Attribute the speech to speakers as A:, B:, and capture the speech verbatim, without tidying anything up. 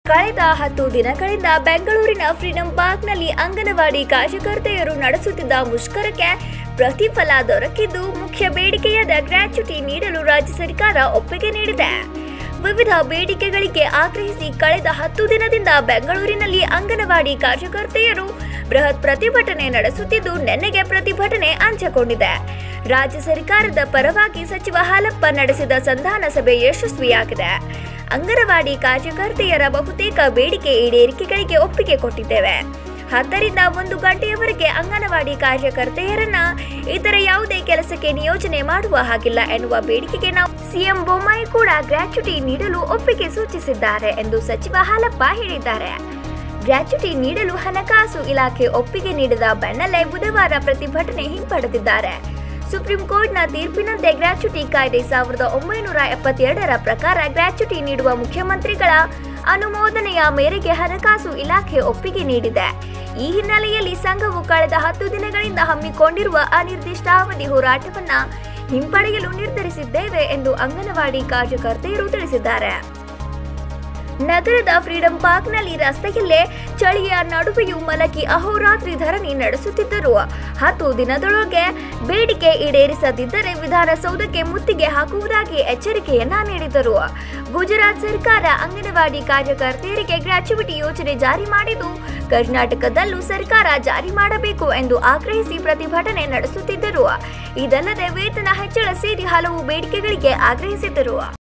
A: ಕಳೆದ ಹತ್ತು ದಿನಗಳಿಂದ ಬೆಂಗಳೂರಿನ ಫ್ರೀಡಂ ಪಾರ್ಕ್ನಲ್ಲಿ ಅಂಗನವಾಡಿ ಕಾರ್ಯಕರ್ತೆಯರು ನಡೆಸುತ್ತಿದ್ದ ಮುಷ್ಕರಕ್ಕೆ ಪ್ರತಿಫಲ ದೊರಕಿದ್ದು ಮುಖ್ಯ ಬೇಡಿಕೆಯಾದ ಗ್ರಾಚ್ಯುಟಿ ನೀಡಲು ರಾಜ್ಯ ಸರ್ಕಾರ ಒಪ್ಪಿಗೆ ನೀಡಿದೆ. ವಿವಿಧ ಬೇಡಿಕೆಗಳಿಗೆ ಆಗ್ರಹಿಸಿ ಕಳೆದ ಹತ್ತು ದಿನದಿಂದ ಬೆಂಗಳೂರಿನಲ್ಲಿ ಅಂಗನವಾಡಿ ಕಾರ್ಯಕರ್ತೆಯರು ಬೃಹತ್ ಪ್ರತಿಭಟನೆ ನಡೆಸುತ್ತಿದ್ದು ನಿನ್ನೆಗೆ ಪ್ರತಿಭಟನೆ ಅಂತ್ಯಗೊಂಡಿದೆ. ರಾಜ್ಯ ಸರ್ಕಾರದ ಪರವಾಗಿ ಸಚಿವ ಹಾಲಪ್ಪ ನಡೆಸಿದ ಸಂಧಾನ ಸಭೆ ಯಶಸ್ವಿಯಾಗಿದೆ. ಅಂಗನವಾಡಿ ಕಾರ್ಯಕರ್ತೆಯರ ಬಹುತೇಕ ಬೇಡಿಕೆ ಈಡೇರಿಕೆಗಳಿಗೆ ಒಪ್ಪಿಗೆ ಕೊಟ್ಟಿದ್ದೇವೆ. ಹತ್ತರಿಂದ ಒಂದು ಗಂಟೆಯವರೆಗೆ ಅಂಗನವಾಡಿ ಕಾರ್ಯಕರ್ತೆಯರನ್ನ ಇತರ ಯಾವುದೇ ಕೆಲಸಕ್ಕೆ ನಿಯೋಜನೆ ಮಾಡುವ ಹಾಗಿಲ್ಲ ಎನ್ನುವ ಬೇಡಿಕೆಗೆ ನಾವು ಸಿಎಂ ಬೊಮ್ಮಾಯಿ ಕೂಡ ಗ್ರಾಚ್ಯುಟಿ ನೀಡಲು ಒಪ್ಪಿಗೆ ಸೂಚಿಸಿದ್ದಾರೆ ಎಂದು ಸಚಿವ ಹಾಲಪ್ಪ ಹೇಳಿದ್ದಾರೆ. ಗ್ರಾಚ್ಯುಟಿ ನೀಡಲು ಹಣಕಾಸು ಇಲಾಖೆ ಒಪ್ಪಿಗೆ ನೀಡಿದ ಬೆನ್ನಲ್ಲೇ ಬುಧವಾರ ಪ್ರತಿಭಟನೆ ಹಿಂಪಡೆದಿದ್ದಾರೆ. ಸುಪ್ರೀಂ ಕೋರ್ಟ್ನ ತೀರ್ಪಿನಂತೆ ಗ್ರಾಚ್ಯುಟಿ ಕಾಯ್ದೆ ಸಾವಿರದ ಒಂಬೈನೂರ ಎಪ್ಪತ್ತೆರಡರ ಪ್ರಕಾರ ಗ್ರಾಚ್ಯುಟಿ ನೀಡುವ ಮುಖ್ಯಮಂತ್ರಿಗಳ ಅನುಮೋದನೆಯ ಮೇರೆಗೆ ಹಣಕಾಸು ಇಲಾಖೆ ಒಪ್ಪಿಗೆ ನೀಡಿದೆ. ಈ ಹಿನ್ನೆಲೆಯಲ್ಲಿ ಸಂಘವು ಕಳೆದ ಹತ್ತು ದಿನಗಳಿಂದ ಹಮ್ಮಿಕೊಂಡಿರುವ ಅನಿರ್ದಿಷ್ಟಾವಧಿ ಹೋರಾಟವನ್ನ ಹಿಂಪಡೆಯಲು ನಿರ್ಧರಿಸಿದ್ದೇವೆ ಎಂದು ಅಂಗನವಾಡಿ ಕಾರ್ಯಕರ್ತೆಯರು ತಿಳಿಸಿದ್ದಾರೆ. ನಗರದ ಫ್ರೀಡಂ ಪಾರ್ಕ್ನಲ್ಲಿ ರಸ್ತೆಯಲ್ಲೇ ಚಳಿಯ ನಡುವೆಯೂ ಮಲಗಿ ಅಹೋರಾತ್ರಿ ಧರಣಿ ನಡೆಸುತ್ತಿದ್ದರು. ಹತ್ತು ದಿನದೊಳಗೆ ಬೇಡಿಕೆ ಈಡೇರಿಸದಿದ್ದರೆ ವಿಧಾನಸೌಧಕ್ಕೆ ಮುತ್ತಿಗೆ ಹಾಕುವುದಾಗಿ ಎಚ್ಚರಿಕೆಯನ್ನ ನೀಡಿದರು. ಗುಜರಾತ್ ಸರ್ಕಾರ ಅಂಗನವಾಡಿ ಕಾರ್ಯಕರ್ತೆಯರಿಗೆ ಗ್ರಾಚ್ಯುಟಿ ಯೋಜನೆ ಜಾರಿ ಮಾಡಿದ್ದು ಕರ್ನಾಟಕದಲ್ಲೂ ಸರ್ಕಾರ ಜಾರಿ ಮಾಡಬೇಕು ಎಂದು ಆಗ್ರಹಿಸಿ ಪ್ರತಿಭಟನೆ ನಡೆಸುತ್ತಿದ್ದರು. ಇದಲ್ಲದೆ ವೇತನ ಹೆಚ್ಚಳ ಸೇರಿ ಹಲವು ಬೇಡಿಕೆಗಳಿಗೆ ಆಗ್ರಹಿಸಿದ್ದರು.